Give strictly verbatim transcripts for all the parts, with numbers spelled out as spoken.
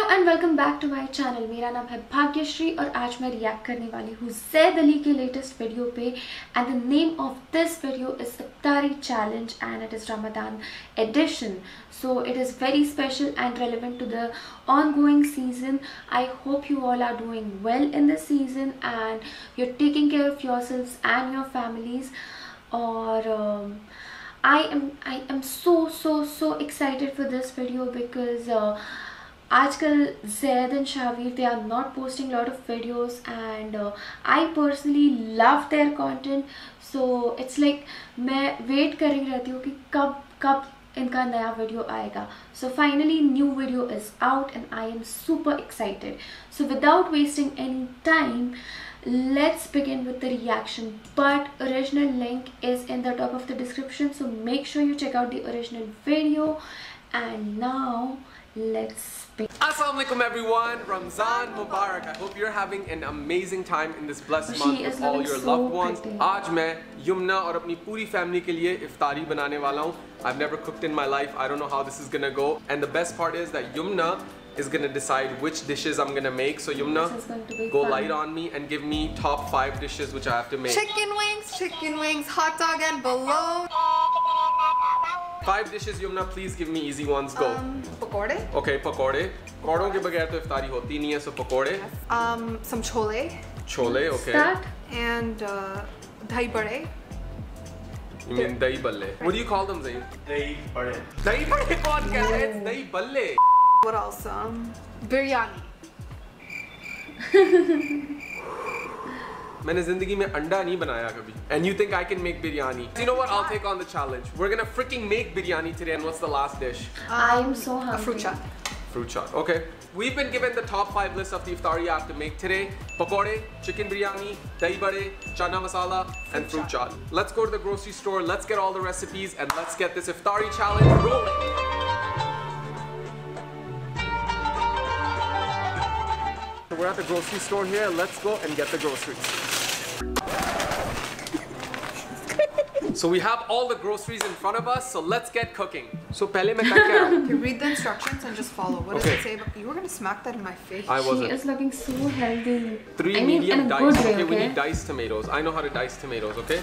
And welcome back to my channel. मेरा नाम है भाग्यश्री और आज मैं रिएक्ट करने वाली हूँ ज़ैद अली के लेटेस्ट वीडियो पे। And the name of this video is Iftari challenge and it is Ramadan edition, so it is very special and relevant to the ongoing season. I hope you all are doing well in this season and you're taking care of yourselves and your families. Or um, I am I am so so so excited for this video because uh, आजकल Zaid and Shavir, they are not posting a lot of videos and uh, I personally love their content. So it's like मैं wait कर रही रहती हूँ कि कब कब इनका नया वीडियो आएगा. So finally new video is out and I am super excited. So without wasting any time, let's begin with the reaction. But original link is in the top of the description, so make sure you check out the original video. And now let's begin. Assalamu alaikum everyone, Ramzan Mubarak. I hope you're having an amazing time in this blessed month with all your so loved ones. pretty. आज मैं यमुना और अपनी पूरी family के लिए इफ्तारी बनाने वाला हूँ. I've never cooked in my life. I don't know how this is gonna go. And the best part is that Yumna is gonna decide which dishes I'm gonna make. So Yumna, go fun. light on me and give me top five dishes which I have to make. Chicken wings, chicken wings, hot dog and bologna. Five dishes, Yumna. Please give me easy ones. Go. Um, pakode. Okay, pakode. Pakodon के बगैर तो इफ्तारी होती नहीं है, so pakode. Um, some chole. Chole, okay. Start. And uh, dahi bade. You mean dahi balle? What do you call them, Zain? Dahi bade. Dahi bade कौन कहता है? It's dahi balle. What else? Um, biryani. मैंने जिंदगी में अंडा नहीं बनाया कभी. And you think I can make biryani? You know what? I'll take on the challenge. We're gonna freaking make biryani today. And what's the last dish? Um, I am so A hungry. fruit chat. Fruit chaat. Okay. We've been given the top five list of the iftari I have to make today. Pakode, chicken biryani, dahi bade, chana masala, and fruit chaat. Let's go to the grocery store. Let's get all the recipes and let's get this iftari challenge rolling. We're at the grocery store here. Let's go and get the groceries. So we have all the groceries in front of us, so let's get cooking. So pehle main kar kya raha hu? Okay, read the instructions and just follow. What Okay. does it say? About, you were gonna smack that in my face. I She wasn't. is looking so healthy. Three I mean, medium in a diced. good way, Okay, we okay? need diced tomatoes. I know how to dice tomatoes, okay?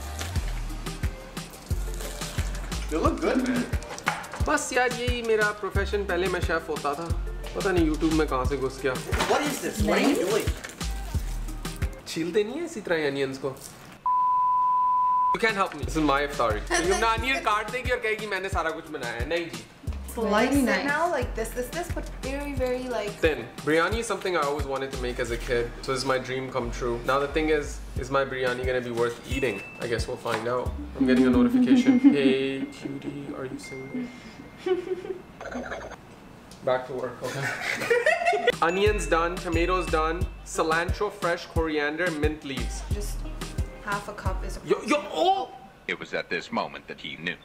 You look good, man. बस यार यही मेरा profession. पहले मैं chef होता था. पता नहीं YouTube में कहाँ से घुस गया. What is this? What are you doing? छीलते नहीं है इसी तरह अनियंस को. You can't help me. This is my iftari. Yumna onion काट देगी और कहेगी मैंने सारा कुछ बनाया है. नहीं जी. Slice Very it nice. now like this, this, this, but very, very like. Thin. Biryani is something I always wanted to make as a kid. So this is my dream come true. Now the thing is, is my biryani gonna be worth eating? I guess we'll find out. I'm getting a notification. Hey cutie, are you single? Back to work, okay. Onions done, tomatoes done, cilantro, fresh coriander, mint leaves. Just half a cup is. Yo, yo, oh! It was at this moment that he knew.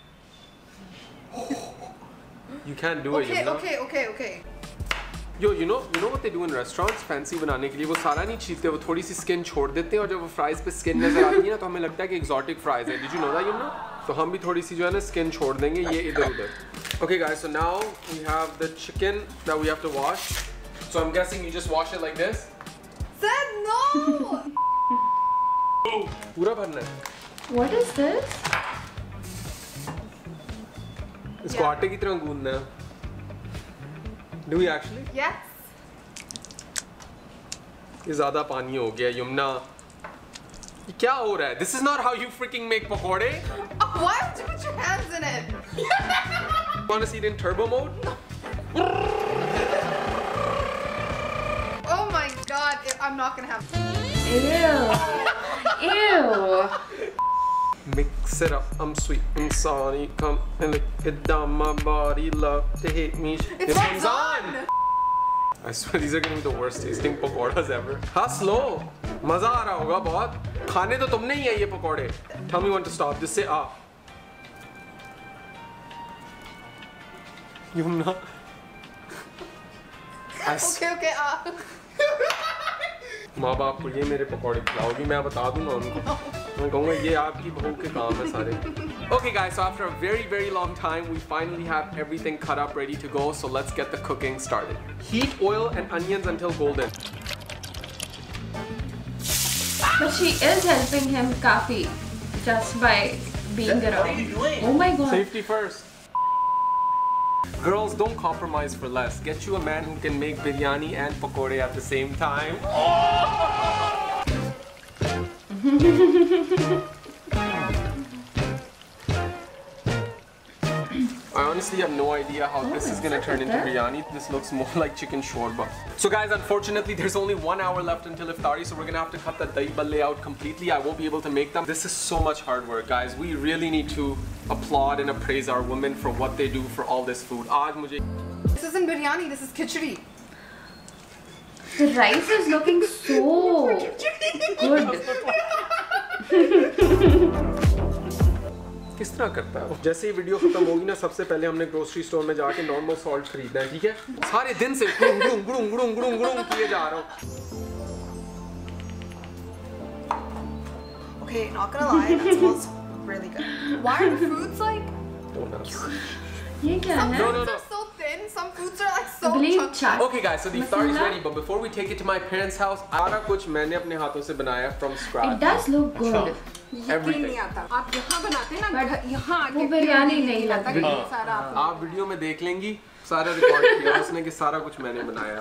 You can't do it, Okay, Yumna. okay, okay, okay. Yo, you know, you know what they do in restaurants? Fancy बनाने के लिए वो सारा नहीं छीलते, वो थोड़ी सी skin छोड़ देते हैं और जब वो fries पे skin नजर आती है ना तो हमें लगता है कि exotic fries है. Did you know that, Yumna? तो हम भी थोड़ी सी जो है ना skin छोड़ देंगे ये इधर उधर. Okay guys, so now we have the chicken that we have to wash. So I'm guessing you just wash it like this. Said no. पूरा भरना है. What is this? इसको Yeah. आटे की तरह गूंदना है. Do we actually? Yes. ये ज़्यादा पानी हो गया यमुना. ये क्या हो रहा है? This is not how you freaking make pakode. Oh, why would you put your hands in it? Want to see it in turbo mode? Oh my god, I'm not gonna have. Ew. Ew. Mix it up. I'm sweet and salty. Come and lick it down my body. Love to hate me. It's Ramzan. I swear these are gonna be the worst tasting pakoras ever. हाँ slow. मजा आ रहा होगा बहुत. खाने तो तुमने ही है ये पकोड़े. Tell me when to stop. Just say ah. Yumna. I Okay, okay, uh. माँ बाप को ये मेरे पकौड़े खिलाओगी, मैं बता दूंगा उनको, मैं कहूँगा ये आपकी बहू के काम है सारे. Okay guys, so after a very very long time we finally have everything cut up ready to go, so let's get the cooking started. Heat oil and onions until golden. But she is helping him kafi just by being around. What are you doing? Oh my god. Safety first. Girls, don't compromise for less. Get you a man who can make biryani and pakode at the same time. I honestly have no idea how this is gonna turn into biryani. This looks more like chicken shorba. So guys, unfortunately there's only one hour left until iftari, so we're gonna have to cut the dahi balle out completely. I won't be able to make them. This is so much hard work, guys. We really need to applaud and appraise our women for what they do for all this food. Aaj mujhe This isn't biryani, this is khichdi. The rice is looking so good. किस तरह करता है वो? जैसे ही video खत्म होगी ना, सबसे पहले हमने ग्रोसरी स्टोर में जाके नॉर्मल सॉल्ट खरीदना है, ठीक है? सारे दिन से गुड़ुंग गुड़ुंग गुड़ुंग गुड़ुंग गुड़ुंग गुड़ुंग किए जा रहा हूँ. Okay, not gonna lie, that smells really good. Why are the fruits like? Don't ask. ये क्या है? No, no, no. They're so thin, some fruits are like so Believe chunky. chat. Okay guys, so the iftar is Masala? ready, but before we take it to my parents' house, सारा कुछ मैंने अपने हाथों से बनाया from It scratch. does look good. यकीन Everything. नहीं आता. आप यहाँ बनाते हैं ना, But यहाँ आके वो बिरयानी नहीं आता लगती. कि सारा आप आप वीडियो में देख लेंगी, सारा रिकॉर्ड किया उसने कि सारा कुछ मैंने बनाया.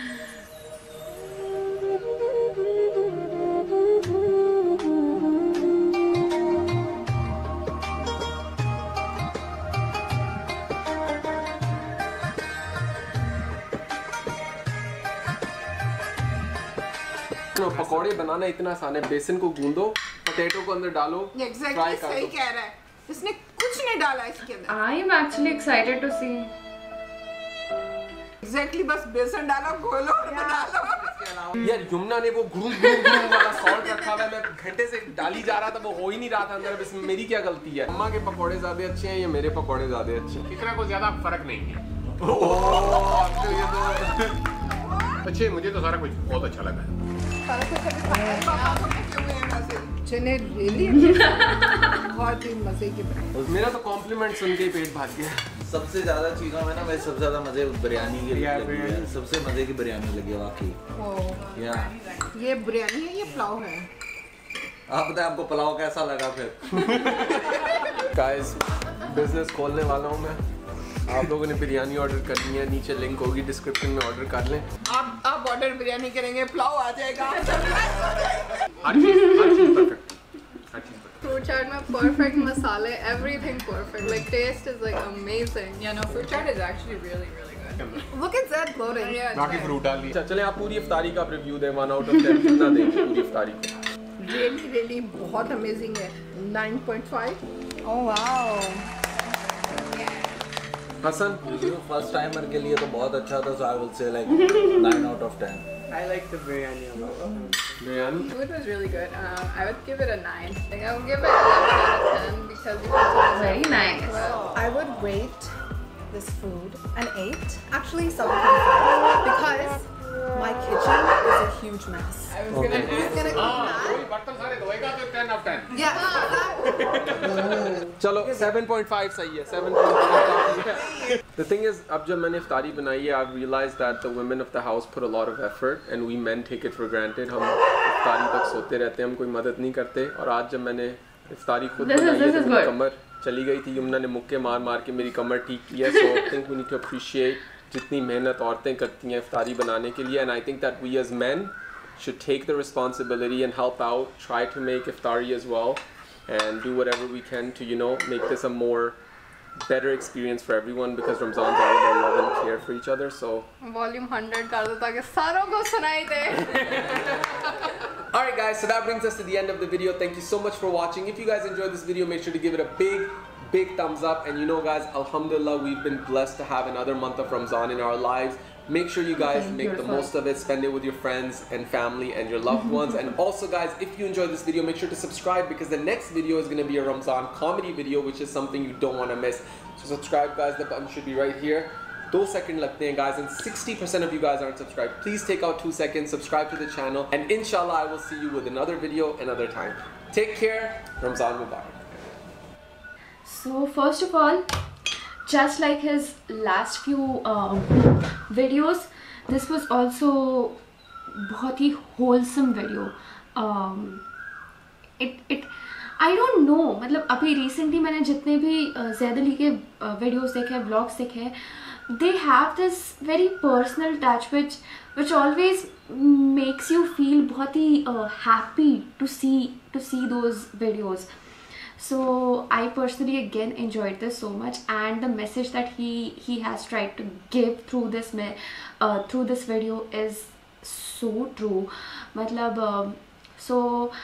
No, पकौड़े बनाना इतना आसान है. बेसन को गूंदो, पोटैटो को अंदर डालो, एग्जैक्टली फ्राई कर सही दो. कह रहा है. इसने कुछ नहीं डाला इसके अंदर. I am actually excited to see. Exactly बस बेसन डालो, घोलो और बना लो. यार यमुना ने वो गुड़ुंग गुड़ुंग गुड़ुंग वाला सॉल्ट रखा हुआ है, मैं घंटे से डाली जा रहा था, वो हो ही नहीं रहा था अंदर. अब इसमें मेरी क्या गलती है? अम्मा के पकौड़े ज्यादा अच्छे हैं या मेरे पकौड़े ज्यादा अच्छे हैं? इतना को ज्यादा फर्क नहीं है. ओह, तो ये तो अच्छे, मुझे तो सारा कुछ बहुत अच्छा लगा. सारा कुछ अभी खाया है, पापा को क्यों हुए हैं वैसे? चने really बहुत ही मजे के बने. मेरा तो कॉम्प्लीमेंट सुन के ही पेट भर गया. सबसे ज्यादा चीज़ों में ना वैसे सबसे ज्यादा मजे बिरयानी की बिरयानी, लगी है. सबसे मजे की बिरयानी लगी है वाकई. ओह, या ये बिरयानी है, ये पुलाव है. आप बताएं आपको पुलाव कैसा लगा फिर? गाइस, बिजनेस खोलने वाला हूँ मैं. आप लोगों ने बिरयानी ऑर्डर करनी है, नीचे लिंक होगी डिस्क्रिप्शन में, ऑर्डर कर लें. आप आप ऑर्डर बिरयानी करेंगे, पुलाव आ जाएगा. हर चीज़ हर चीज़ परफेक्ट. हर चीज़ परफेक्ट. Fruit chaat में perfect masale, everything perfect. Like taste is like amazing. Yeah, no, fruit chaat is actually really, really good. Look at Zed gloating. Yeah, it's बाकी nice. फ्रूट डाल दिया. अच्छा चलें, आप पूरी इफ्तारी का रिव्यू दें. वन आउट ऑफ टेन कितना देंगे पूरी इफ्तारी को? Really, really बहुत amazing है. nine point five. Oh wow. Hasan, first timer के लिए तो बहुत अच्छा था. So I will say like nine out of ten. I like the biryani a lot. Biryani Food was really good. Um, I would give it a nine. Like I would give it eleven out of ten because you put so Very nice. well. I would rate this food an eight. Actually seven point five because my kitchen is a huge mess. I was gonna Who's ask. gonna हाँ, clean that? कोई बर्तन सारे धोएगा तो ten of ten. Yeah. चलो seven point five सही है. Seven point five. The thing is, अब जब मैंने इफ्तारी बनाई है, I've realized that the women of the house put a lot of effort and we men take it for granted. हम इफ्तारी तक सोते रहते हैं, हम कोई मदद नहीं करते. और आज जब मैंने इफ्तारी खुद This is- बनाई है, this is तो मेरी good. कमर चली गई थी. यमुना ने मुक्के मार मार के मेरी कमर ठीक की है. So I think we need to appreciate जितनी मेहनत औरतें करती हैं इफ्तारी बनाने के लिए. And I think that we as men should take the responsibility and help out, try to make iftari as well, and do whatever we can to, you know, make this a more better experience for everyone, because Ramzan's all about love and care for each other. So Volume one hundred कर दो ताकि सारों को सुनाई दे. alright guys, so that brings us to the end of the video. Thank you so much for watching. If you guys enjoyed this video, make sure to give it a big big thumbs up. And you know guys, alhamdulillah, we've been blessed to have another month of Ramzan in our lives. Make sure you guys Okay, make beautiful. the most of it, spend it with your friends and family and your loved ones. And also guys, if you enjoyed this video, make sure to subscribe, because the next video is going to be a Ramzan comedy video, which is something you don't want to miss. So subscribe guys, the button should be right here. two seconds लगते हैं guys, and sixty percent of you guys aren't subscribed. Please take out two seconds, subscribe to the channel, and inshallah I will see you with another video another time. Take care. Ramzan Mubarak. So first of all, just like his last few um, videos, this was also बहुत ही wholesome video. Um, it it I don't know, मतलब अभी recently मैंने जितने भी ज़ैद अली के videos देखे, vlogs देखे, they have this very personal touch which which always makes you feel बहुत ही uh, happy to see to see those videos. So I personally again enjoyed this so much, and the message that he he has tried to give through this uh, through this video is so true. मतलब uh, so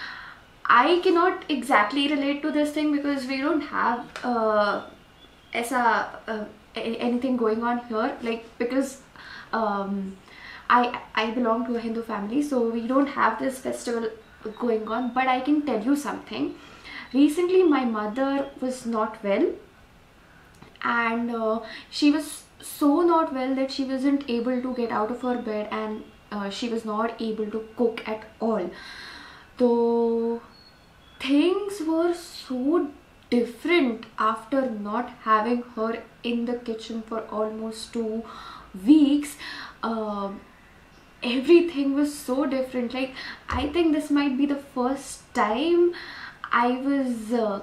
I cannot exactly relate to this thing because we don't have uh, ऐसा uh, anything going on here, like because um, I I belong to a Hindu family, so we don't have this festival going on. But I can tell you something. Recently my mother was not well, and uh, she was so not well that she wasn't able to get out of her bed, and uh, she was not able to cook at all. So things were so different after not having her in the kitchen for almost two weeks. Uh, everything was so different. Like, I think this might be the first time I was uh,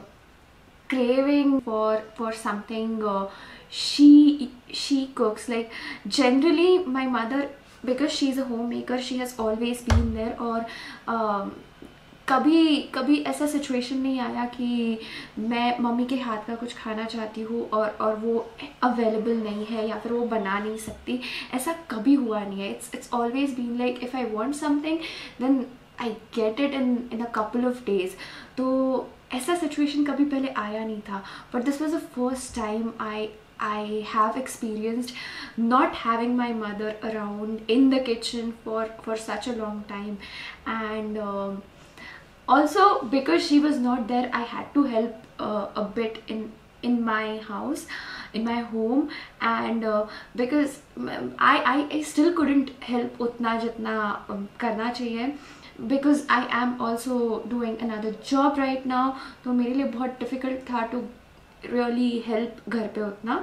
craving for for something uh, she she cooks. Like, generally my mother, because she's a homemaker, she has always been there. और um, कभी कभी ऐसा situation नहीं आया कि मैं mummy के हाथ का कुछ खाना चाहती हूँ और और वो अवेलेबल नहीं है या फिर वो बना नहीं सकती. ऐसा कभी हुआ नहीं है. It's it's always been like if I want something then I get it in in a couple of days. तो ऐसा सिचुएशन कभी पहले आया नहीं था. But this was the first time I I have experienced not having my mother around in the kitchen for for such a long time, and um, also because she was not there, I had to help uh, a bit in in my house, in my home, and uh, because I, I I still couldn't help utna jitna um, karna chahiye, because I am also doing another job right now. तो मेरे लिए बहुत difficult था to really help घर पे उतना.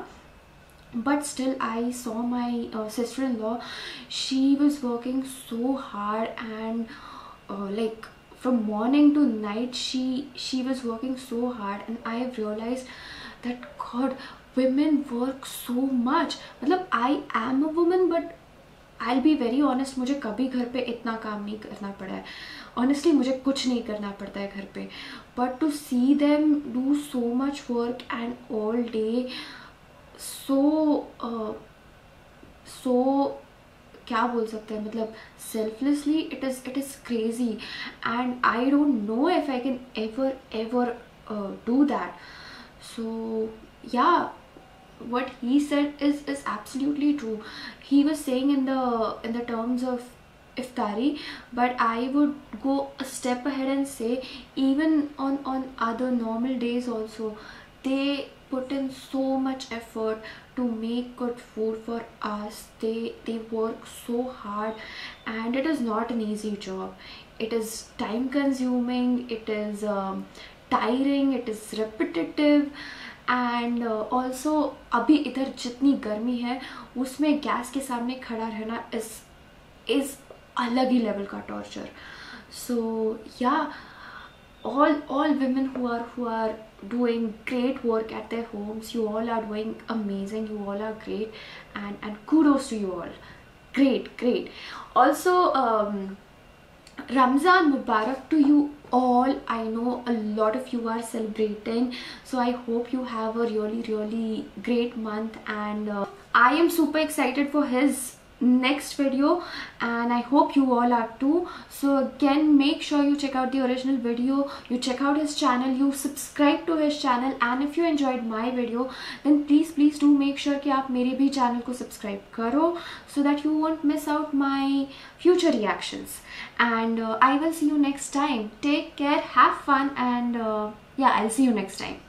But still I saw my uh, sister-in-law. She was working so hard, and uh, like from morning to night she she was working so hard, and I have realized that God, women work so much. मतलब I am a woman, but I'll be very honest, मुझे कभी घर पे इतना काम नहीं करना पड़ा है. Honestly मुझे कुछ नहीं करना पड़ता है घर पे. But to see them do so much work and all day, so uh, so क्या बोल सकते हैं, मतलब selflessly, it is it is crazy, and I don't know if I can ever ever uh, do that. So yeah, what he said is is absolutely true. He was saying in the in the terms of iftari, but I would go a step ahead and say even on on other normal days also, they put in so much effort to make good food for us. They they work so hard, and it is not an easy job. It is time consuming, it is um, tiring, it is repetitive, and uh, also अभी इधर जितनी गर्मी है उसमें gas के सामने खड़ा रहना is is अलग ही लेवल का torture. So yeah, all all women who are who are doing great work at their homes, you all are doing amazing, you all are great, and and kudos to you all. Great, great. Also um Ramzan Mubarak to you all. I know a lot of you are celebrating, so I hope you have a really really great month, and uh, I am super excited for his next video, and I hope you all are too. So again, make sure you check out the original video, you check out his channel, you subscribe to his channel, and if you enjoyed my video, then please please do make sure कि आप मेरे भी channel को subscribe करो, so that you won't miss out my future reactions. And uh, I will see you next time. Take care, have fun, and uh, yeah, I'll see you next time.